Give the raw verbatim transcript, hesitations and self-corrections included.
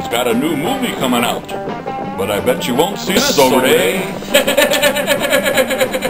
got a new movie coming out. But I bet you won't see us over there.